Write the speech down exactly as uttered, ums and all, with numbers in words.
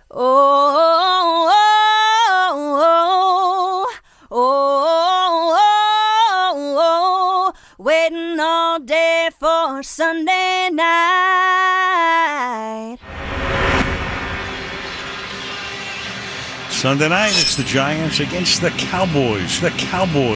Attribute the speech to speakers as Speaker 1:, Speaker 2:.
Speaker 1: Oh, oh, oh, oh, oh, oh, waiting all day for Sunday night.
Speaker 2: Sunday night, it's the Giants against the Cowboys. The Cowboys.